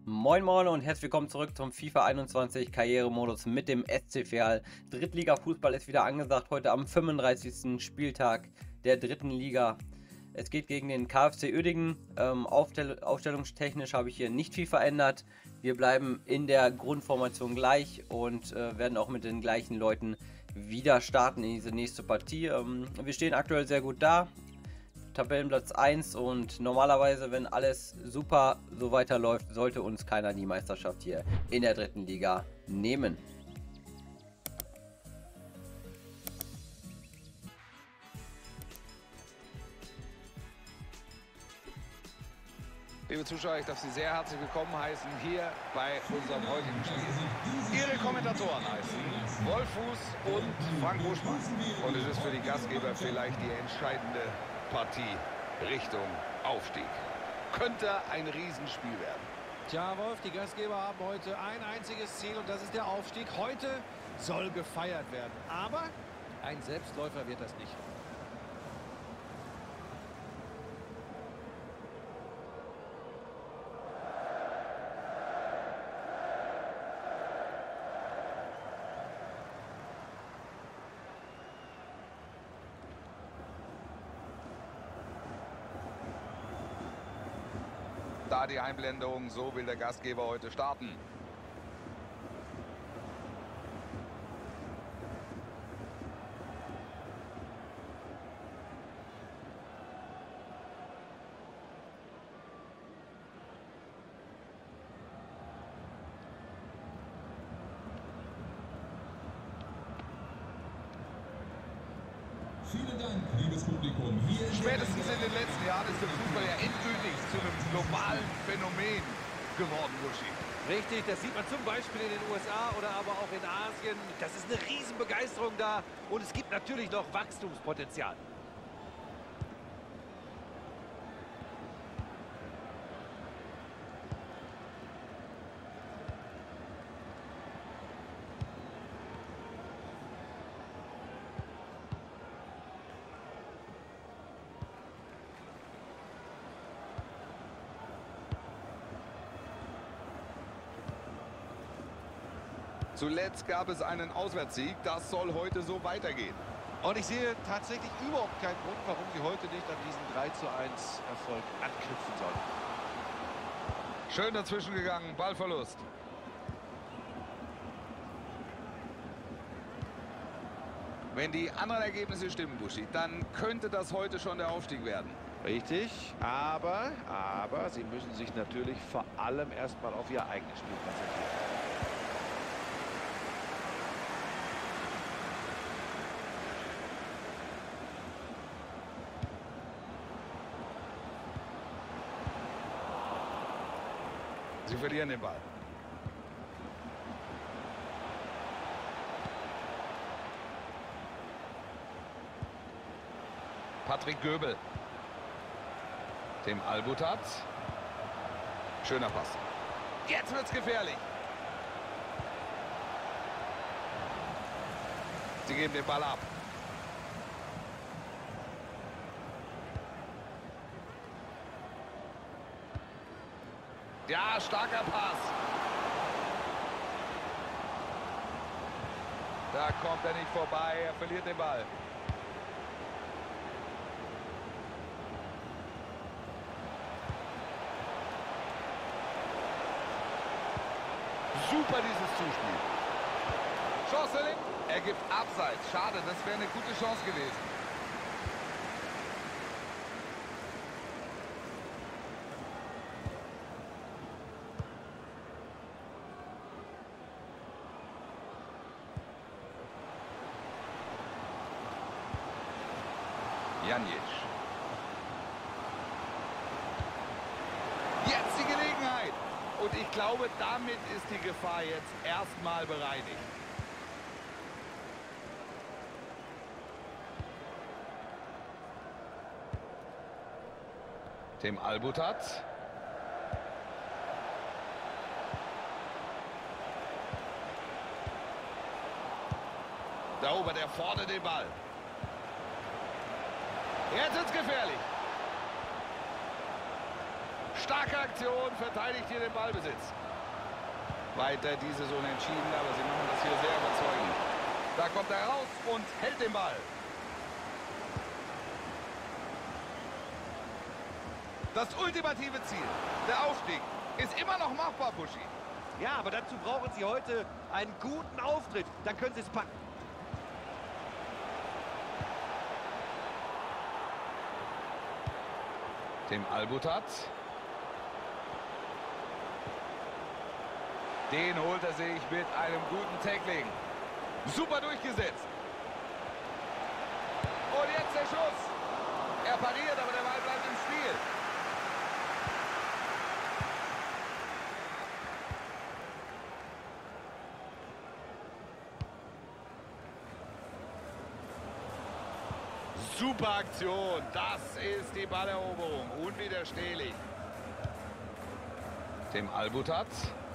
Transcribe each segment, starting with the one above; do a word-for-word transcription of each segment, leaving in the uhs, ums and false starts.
Moin Moin und herzlich willkommen zurück zum FIFA einundzwanzig Karrieremodus mit dem S C Verl. Drittliga-Fußball ist wieder angesagt, heute am fünfunddreißigsten Spieltag der dritten Liga. Es geht gegen den K F C Uerdingen. Ähm, Aufstell aufstellungstechnisch habe ich hier nicht viel verändert. Wir bleiben in der Grundformation gleich und äh, werden auch mit den gleichen Leuten wieder starten in diese nächste Partie. Ähm, wir stehen aktuell sehr gut da. Tabellenplatz eins und normalerweise, wenn alles super so weiterläuft, sollte uns keiner die Meisterschaft hier in der dritten Liga nehmen. Liebe Zuschauer, ich darf Sie sehr herzlich willkommen heißen hier bei unserem heutigen Spiel. Ihre Kommentatoren heißen Wolfuß und Frank Buschmann. Und es ist für die Gastgeber vielleicht die entscheidende Partie Richtung Aufstieg. Könnte ein Riesenspiel werden. Tja, Wolf, die Gastgeber haben heute ein einziges Ziel und das ist der Aufstieg. Heute soll gefeiert werden. Aber ein Selbstläufer wird das nicht. Da die Einblendung, so will der Gastgeber heute starten. Vielen Dank, liebes Publikum. Hier Spätestens in den letzten Jahren ist der Fußball ja endgültig zu einem globalen Phänomen geworden, Buschi. Richtig, das sieht man zum Beispiel in den U S A oder aber auch in Asien. Das ist eine Riesenbegeisterung da und es gibt natürlich noch Wachstumspotenzial. Zuletzt gab es einen Auswärtssieg. Das soll heute so weitergehen. Und ich sehe tatsächlich überhaupt keinen Grund, warum sie heute nicht an diesen drei zu eins Erfolg anknüpfen sollen. Schön dazwischen gegangen, Ballverlust. Wenn die anderen Ergebnisse stimmen, Buschi, dann könnte das heute schon der Aufstieg werden. Richtig, aber, aber sie müssen sich natürlich vor allem erstmal auf ihr eigenes Spiel konzentrieren. Sie verlieren den Ball. Patrick Göbel. Dem Albutat. Schöner Pass. Jetzt wird's gefährlich. Sie geben den Ball ab. Ja, starker Pass. Da kommt er nicht vorbei, er verliert den Ball. Super dieses Zuspiel. Chance, er gibt Abseits. Schade, das wäre eine gute Chance gewesen. Janic. Jetzt die Gelegenheit. Und ich glaube, damit ist die Gefahr jetzt erstmal bereinigt. Dem Albutat. Da erobert er vorne den Ball. Jetzt ist es gefährlich. Starke Aktion, verteidigt hier den Ballbesitz. Weiter dieses Unentschieden, aber sie machen das hier sehr überzeugend. Da kommt er raus und hält den Ball. Das ultimative Ziel, der Aufstieg, ist immer noch machbar, Buschi. Ja, aber dazu brauchen sie heute einen guten Auftritt. Dann können sie es packen. Tim Albutat. Den holt er sich mit einem guten Tackling. Super durchgesetzt. Und jetzt der Schuss. Er pariert, aber der Ball bleibt im Spiel. Super Aktion. Das ist die Balleroberung. Unwiderstehlich. Tim Albutat.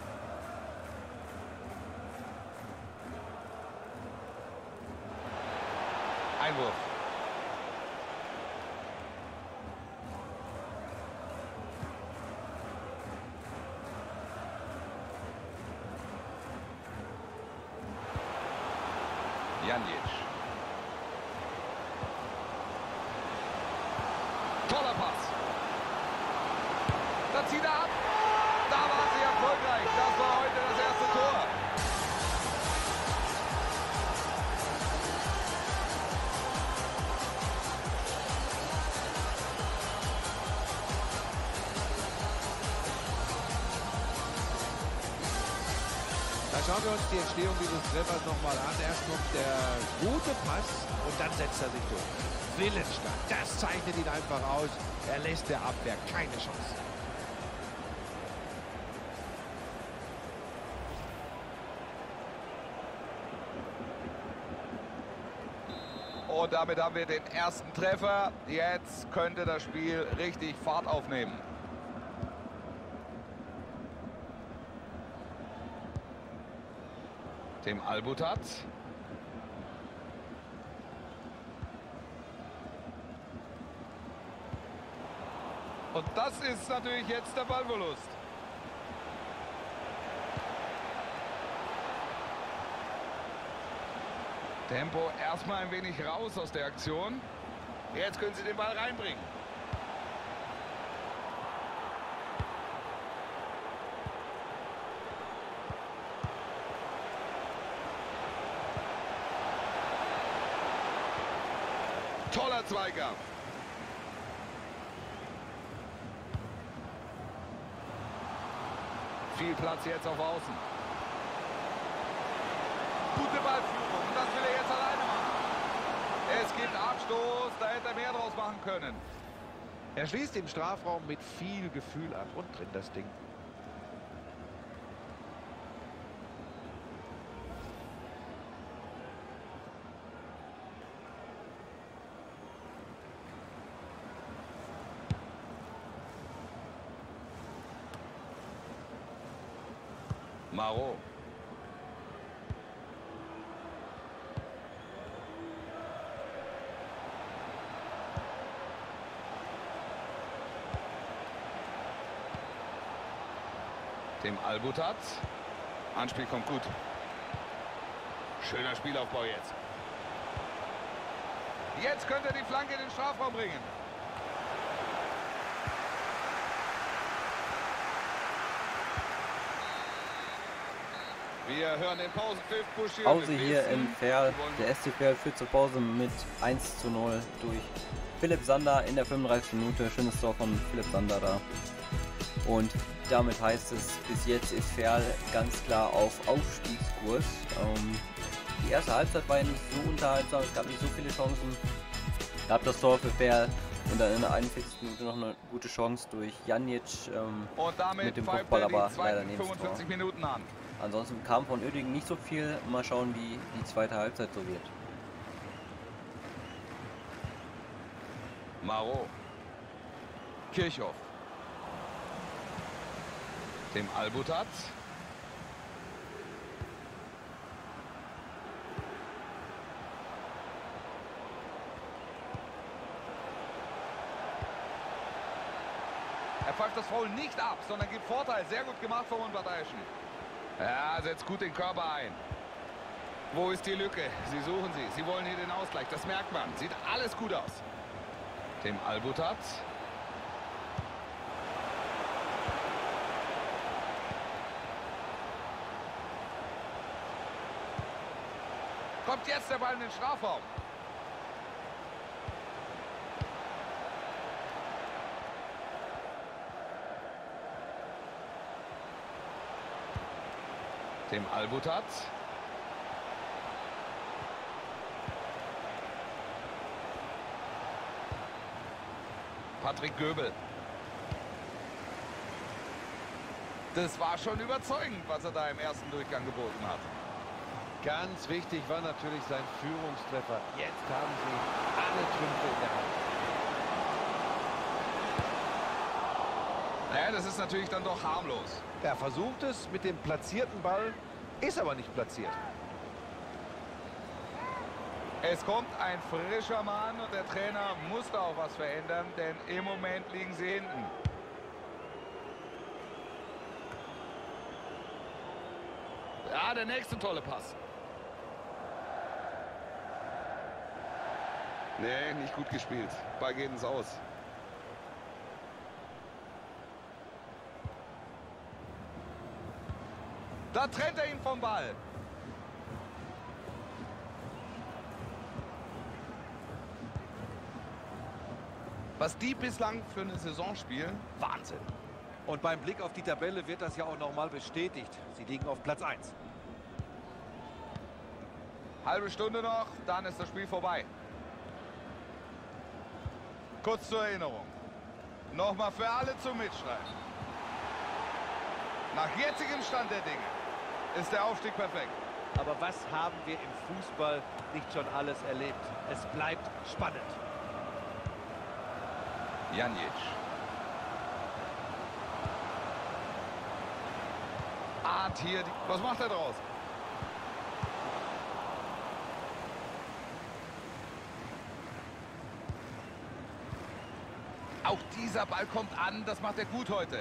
Einwurf. Janic. Toller Pass. Da zieht er ab. Da war sie erfolgreich. Das war heute das erste Tor. Da schauen wir uns die Entstehung dieses Treffers nochmal an. Erst kommt der gute Pass und dann setzt er sich durch. Willensstark, das zeichnet ihn einfach aus. Er lässt der Abwehr keine Chance. Und damit haben wir den ersten Treffer. Jetzt könnte das Spiel richtig Fahrt aufnehmen. Tim Albutat. Und das ist natürlich jetzt der Ballverlust. Tempo erstmal ein wenig raus aus der Aktion. Jetzt können sie den Ball reinbringen. Toller Zweikampf. Viel Platz jetzt auf Außen. Gute Ballführung. Und das will er jetzt alleine machen. Es gibt Abstoß. Da hätte er mehr draus machen können. Er schließt den Strafraum mit viel Gefühl ab und drin das Ding. Marot. Tim Albutat. Anspiel kommt gut. Schöner Spielaufbau jetzt. Jetzt könnte er die Flanke in den Strafraum bringen. Wir hören den Pausenpfiff. Buschi. Pause hier in Verl. Der S C Verl führt zur Pause mit eins zu null durch Philipp Sander in der fünfunddreißigsten Minute. Schönes Tor von Philipp Sander da. Und damit heißt es, bis jetzt ist Verl ganz klar auf Aufstiegskurs. Ähm, die erste Halbzeit war ja nicht so unterhaltsam, es gab nicht so viele Chancen. Gab das Tor für Verl und dann in der einundvierzigsten Minute noch eine gute Chance durch Janic ähm, und damit mit dem pfeift Kopfball, er die aber leider zweiten neben das Tor. fünfundvierzig Minuten an. Ansonsten kam von Uerdingen nicht so viel. Mal schauen, wie die zweite Halbzeit so wird. Marot. Kirchhoff. Tim Albutat. Er pfeift das Foul nicht ab, sondern gibt Vorteil. Sehr gut gemacht vom Unparteiischen. Ja, setzt gut den Körper ein. Wo ist die Lücke? Sie suchen sie. Sie wollen hier den Ausgleich. Das merkt man. Sieht alles gut aus. Dem Albutat. Kommt jetzt der Ball in den Strafraum. Dem Albutat. Patrick Göbel. Das war schon überzeugend, was er da im ersten Durchgang geboten hat. Ganz wichtig war natürlich sein Führungstreffer. Jetzt haben sie alle Trümpfe in der Hand. Naja, das ist natürlich dann doch harmlos. Er versucht es mit dem platzierten Ball, ist aber nicht platziert. Es kommt ein frischer Mann und der Trainer muss da auch was verändern, denn im Moment liegen sie hinten. Ja, der nächste tolle Pass. Nee, nicht gut gespielt. Ball geht ins Aus. Da trennt er ihn vom Ball. Was die bislang für eine Saison spielen, Wahnsinn. Und beim Blick auf die Tabelle wird das ja auch nochmal bestätigt. Sie liegen auf Platz eins. Halbe Stunde noch, dann ist das Spiel vorbei. Kurz zur Erinnerung. Nochmal für alle zum Mitschreiben. Nach jetzigem Stand der Dinge ist der Aufstieg perfekt. Aber was haben wir im Fußball nicht schon alles erlebt? Es bleibt spannend. Janic. Ahnt hier. Die Was macht er draus? Auch dieser Ball kommt an. Das macht er gut heute.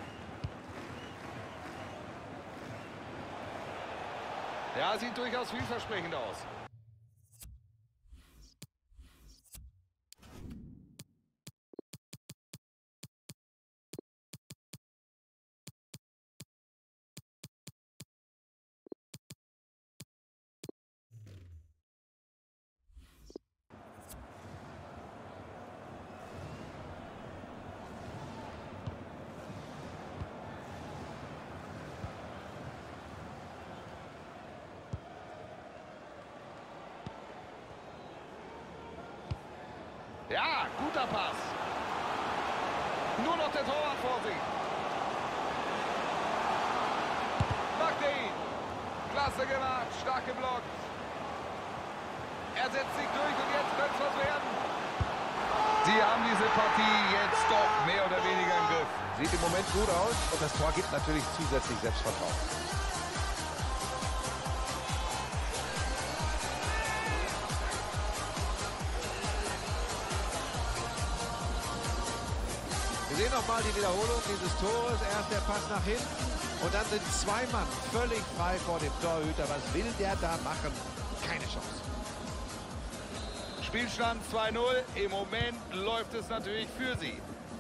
Ja, sieht durchaus vielversprechend aus. Ja, guter Pass. Nur noch der Torwart vor sich. Macht er ihn. Klasse gemacht, stark geblockt. Er setzt sich durch und jetzt könnte es was werden. Sie haben diese Partie jetzt doch mehr oder weniger im Griff. Sieht im Moment gut aus und das Tor gibt natürlich zusätzlich Selbstvertrauen. Wir sehen nochmal die Wiederholung dieses Tores. Erst der Pass nach hinten und dann sind zwei Mann völlig frei vor dem Torhüter. Was will der da machen? Keine Chance. Spielstand zwei null. Im Moment läuft es natürlich für sie.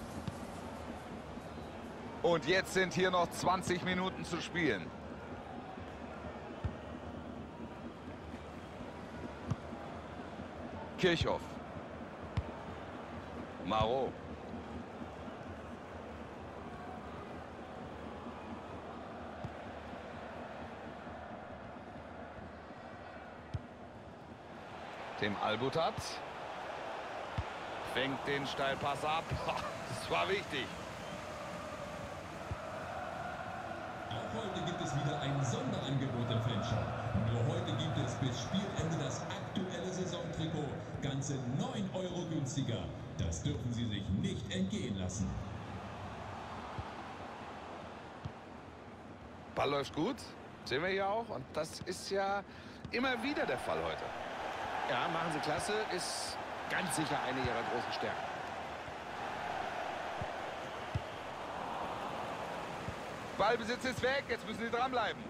Und jetzt sind hier noch zwanzig Minuten zu spielen. Kirchhoff. Marot. Dem Albutat. Fängt den Steilpass ab. Das war wichtig. Auch heute gibt es wieder ein Sonderangebot im Fanshop. Nur heute gibt es bis Spielende das aktuelle Saisontrikot ganze neun Euro günstiger. Das dürfen Sie sich nicht entgehen lassen. Ball läuft gut. Sehen wir hier auch. Und das ist ja immer wieder der Fall heute. Ja, machen sie klasse. Ist ganz sicher eine ihrer großen Stärken. Ballbesitz ist weg, jetzt müssen sie dranbleiben.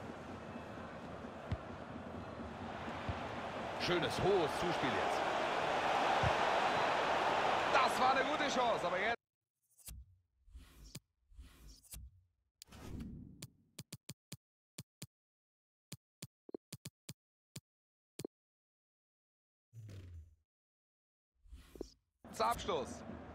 Schönes, hohes Zuspiel jetzt. Das war eine gute Chance, aber jetzt... Abschluss.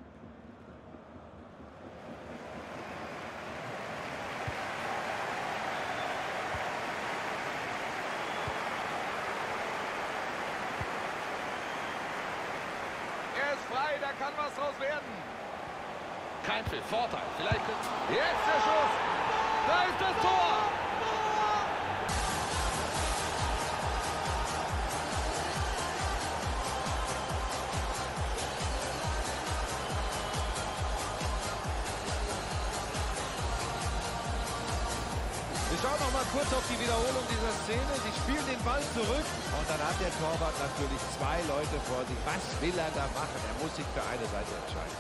Er ist frei, da kann was draus werden. Kein Pfiff, Vorteil. Vielleicht jetzt der Schuss. Da ist das Tor. Wir schauen noch mal kurz auf die Wiederholung dieser Szene. Sie spielen den Ball zurück und dann hat der Torwart natürlich zwei Leute vor sich. Was will er da machen? Er muss sich für eine Seite entscheiden.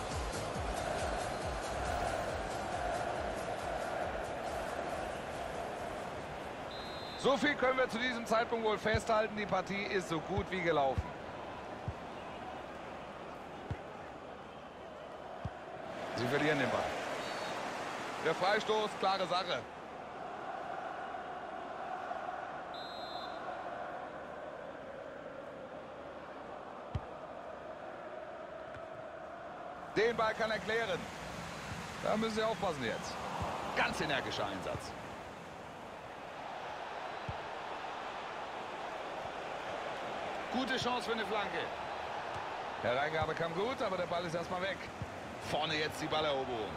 So viel können wir zu diesem Zeitpunkt wohl festhalten. Die Partie ist so gut wie gelaufen. Sie verlieren den Ball. Der Freistoß, klare Sache. Den Ball kann er klären. Da müssen Sie aufpassen jetzt. Ganz energischer Einsatz. Gute Chance für eine Flanke. Hereingabe kam gut, aber der Ball ist erstmal weg. Vorne jetzt die Balleroberung.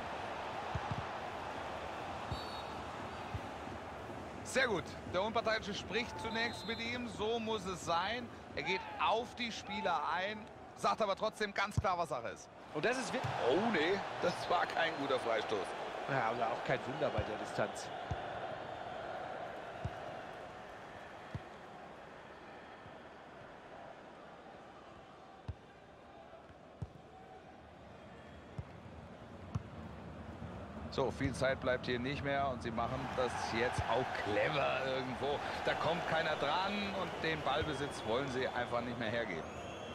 Sehr gut. Der Unparteiische spricht zunächst mit ihm. So muss es sein. Er geht auf die Spieler ein, sagt aber trotzdem ganz klar, was Sache ist. Und das ist... Oh nee, das war kein guter Freistoß. Ja, aber auch kein Wunder bei der Distanz. So, viel Zeit bleibt hier nicht mehr und sie machen das jetzt auch clever irgendwo. Da kommt keiner dran und den Ballbesitz wollen sie einfach nicht mehr hergeben.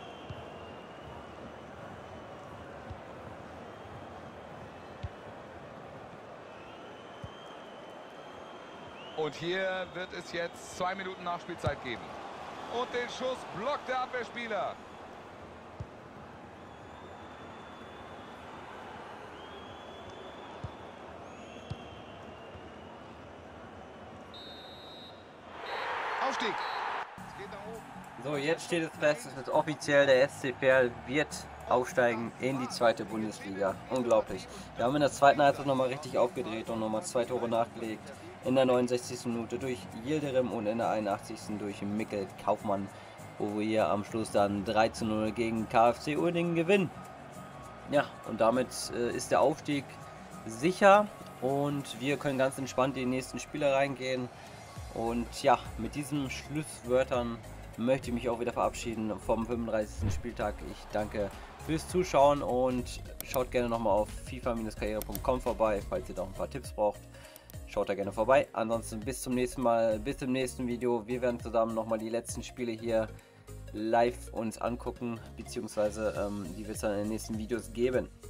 Und hier wird es jetzt zwei Minuten Nachspielzeit geben. Und den Schuss blockt der Abwehrspieler. Aufstieg. Es geht nach oben. So, jetzt steht es fest, es ist offiziell, der S C Verl wird aufsteigen in die zweite Bundesliga. Unglaublich. Wir haben in der zweiten Halbzeit nochmal richtig aufgedreht und nochmal zwei Tore nachgelegt. In der neunundsechzigsten Minute durch Yildirim und in der einundachtzigsten durch Mikkel Kaufmann, wo wir am Schluss dann drei zu null gegen K F C Uerdingen gewinnen. Ja, und damit äh, ist der Aufstieg sicher und wir können ganz entspannt in die nächsten Spiele reingehen. Und ja, mit diesen Schlusswörtern möchte ich mich auch wieder verabschieden vom fünfunddreißigsten Spieltag. Ich danke fürs Zuschauen und schaut gerne nochmal auf FIFA Karriere Punkt com vorbei, falls ihr noch ein paar Tipps braucht. Schaut da gerne vorbei. Ansonsten bis zum nächsten Mal, bis zum nächsten Video. Wir werden zusammen nochmal die letzten Spiele hier live uns angucken, beziehungsweise ähm, die wird es dann in den nächsten Videos geben.